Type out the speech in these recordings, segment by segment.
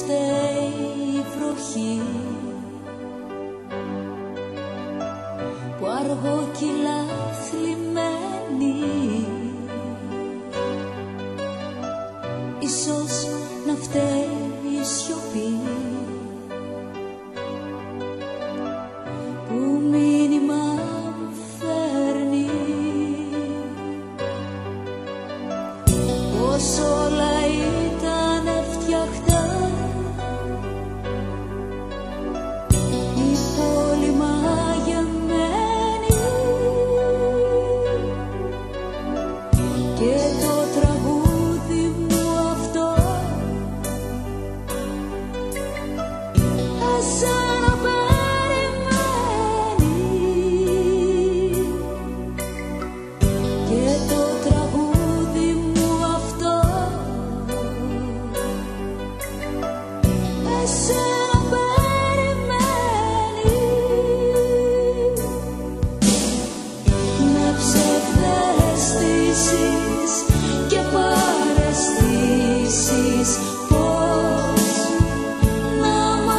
φταίει η βροχή που αργόκυλα θλιμμένη. Ίσως να φταίει η σιωπή που μήνυμα μου φέρνει πως όλα ήταν φτιαχτά. Η πόλη μαγεμένη και το τραγούδι μου αυτό εσένα περιμένει. Και το τραγούδι μου αυτό εσένα περιμένει. Με ψευδαισθήσεις και παραισθήσεις πώς να μ'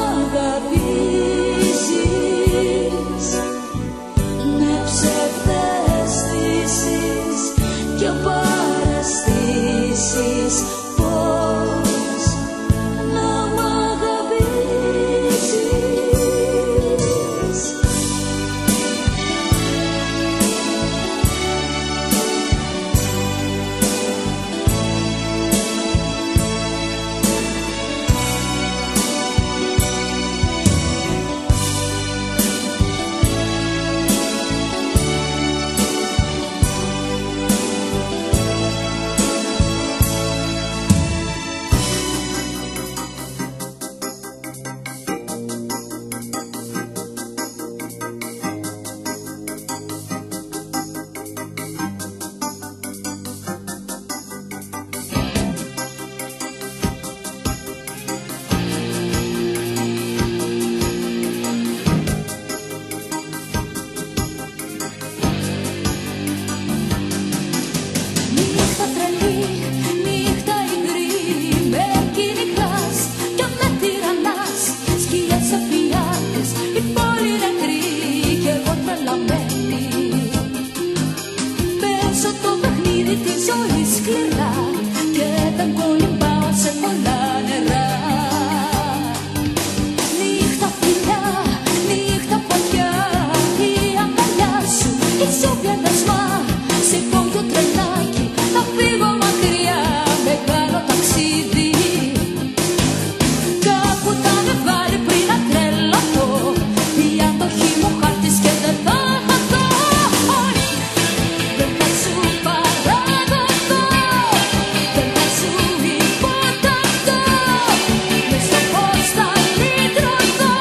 αγαπήσεις. Με ψευδαισθήσεις και παραισθήσεις πώς να μ' αγαπήσεις. Νύχτα τρελή, νύχτα υγρή, με κυνηγάς κι με τυραννάς. Σκιές αφιάτες, η πόλη νεκρή κι εγώ τρελαμένη. Παίζω το παιχνίδι της ζωής σκληρά και δεν κολυμπάω σε πολλά νερά. Νύχτα φιλιά, νύχτα φωτιά, η αγκαλιά σου είσαι ο πιανασμά. Σε υπόγειο τρελάκι θα φύγω μακριά, μεγάλο ταξίδι. Κάπου θα με βάλει πριν να τρελαθώ, η αντοχή μου χάρτης και δεν θα χαθώ. Όχι, δεν θα σου παραδοθώ, δεν θα σου υποταχθώ, μες στο φως θα λυτρωθώ.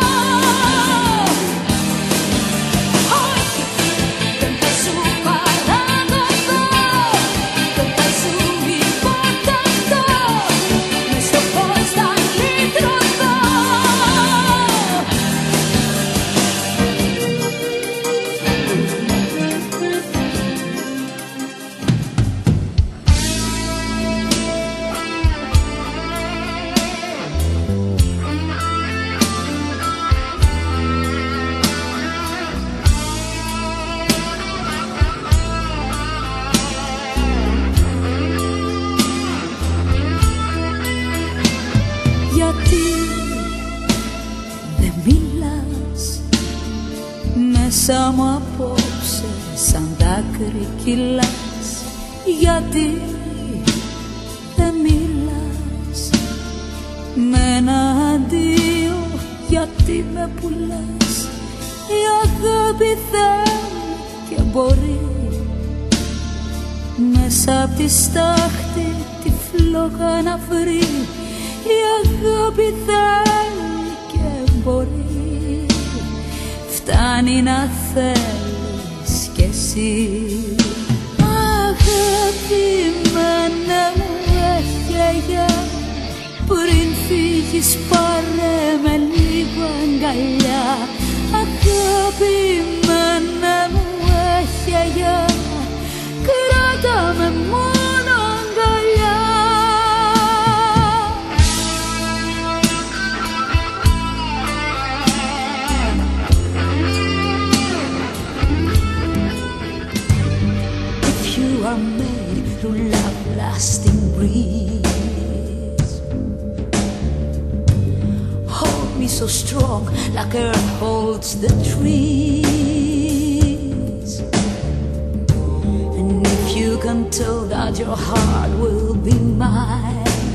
Όχι, δεν θα σου παραδοθώ, δεν θα σου υποταχθώ, μες στο φως θα λυτρωθώ. Γιατί δεν μιλάς, μέσα μου απόψε σαν δάκρυ κυλάς. Γιατί δεν μιλάς, με ένα αντίο γιατί με πουλάς. Η αγάπη θέλει και μπορεί μέσα απ' τη στάχτη τη φλόγα να βρει. Η αγάπη θέλει και μπορεί, φτάνει να θέλεις κι εσύ. Αγαπημένα μου έφυγε, πριν φύγεις πάρε με λίγο αγκαλιά. Αγαπημένα μου έφυγε, κράτα με μόνο αγκαλιά. are made to love lasting breeze. Hold me so strong like earth holds the trees. And if you can tell that your heart will be mine,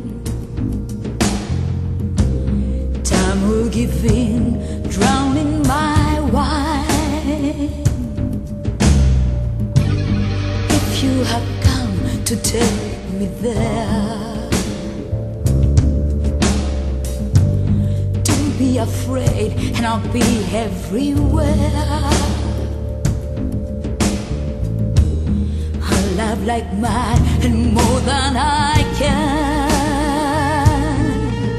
time will give in, drowning my wine. If you have come to take me there, don't be afraid and I'll be everywhere. I'll love like mad and more than I can.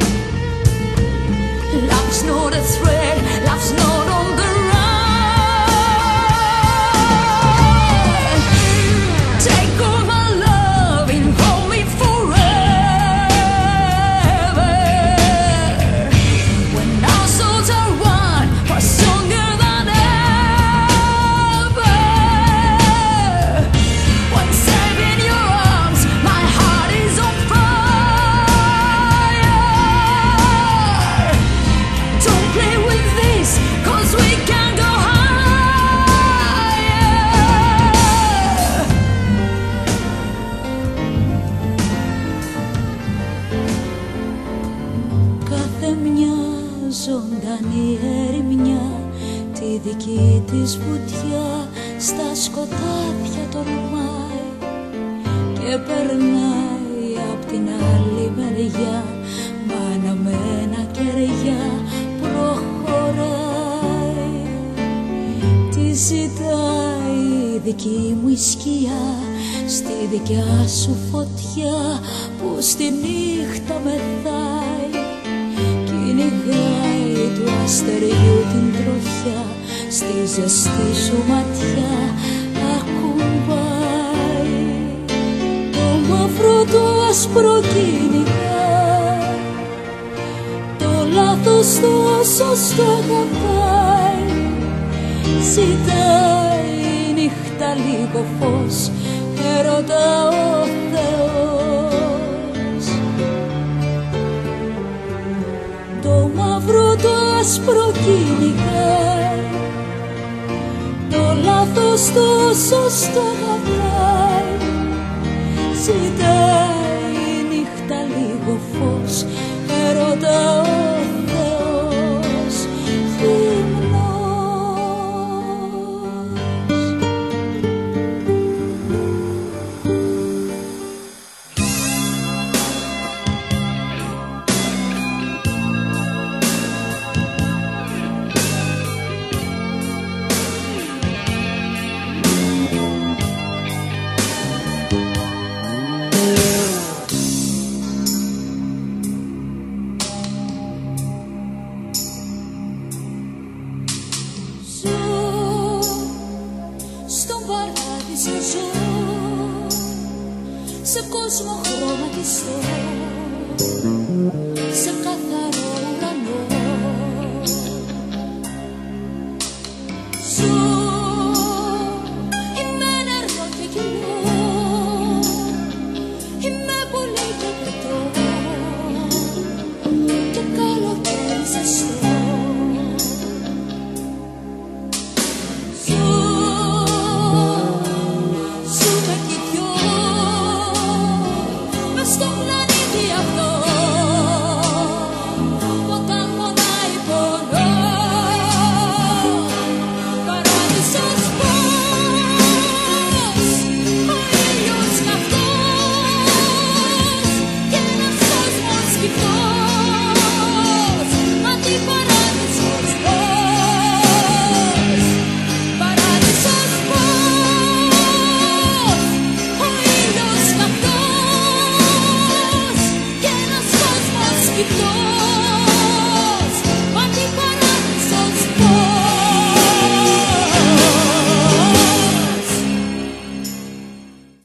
Love's not a thread, love's not on the run. Take all my love and hold me forever. When our souls are one, we're stronger than ever. When safe in your arms, my heart is on fire. Don't play with this, 'cause we can go higher. Κάθε μια ζωντανή ερημιά τη δική της βουτιά στα σκοτάδια τολμάει και περνάει απ' την άλλη μεριά, μα αναμένα κεριά προχωράει. Τι ζητάει η δική μου η σκιά στη δικιά σου φωτιά που στη νύχτα μεθάει, κυνηγάει του αστεριού την τροχιά, στη ζεστή σου ματιά ακουμπάει. Το μαύρο το άσπρο κυνηγάει, το λάθος το σωστό αγαπάει. Ζητάει η νύχτα λίγο φως, έρωτα ο Θεός. Το μαύρο το άσπρο κυνηγάει, το λάθος το σωστό αγαπάει. Ζητάει η νύχτα λίγο φως, έρωτα ο Θεός. Στον παράδεισο ζω, σε κόσμο χρωματιστό, σε κάθε